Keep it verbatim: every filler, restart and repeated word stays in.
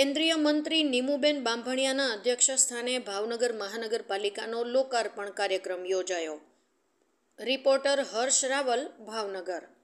કેન્દ્રીય મંત્રી નીમુબેન બાંભણિયાના અધ્યક્ષસ્થાને ભાવનગર મહાનગરપાલિકાનો લોકાર્પણ કાર્યક્રમ યોજાયો. રિપોર્ટર હર્ષ રાવલ, ભાવનગર.